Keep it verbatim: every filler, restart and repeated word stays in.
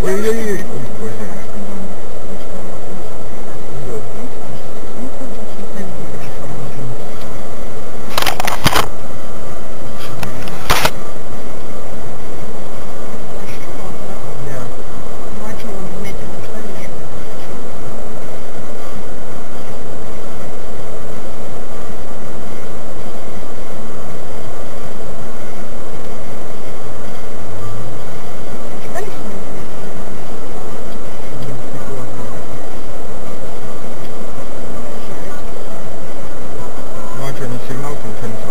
Ой-ой-ой. Ну а что, не сигнал, то ничего не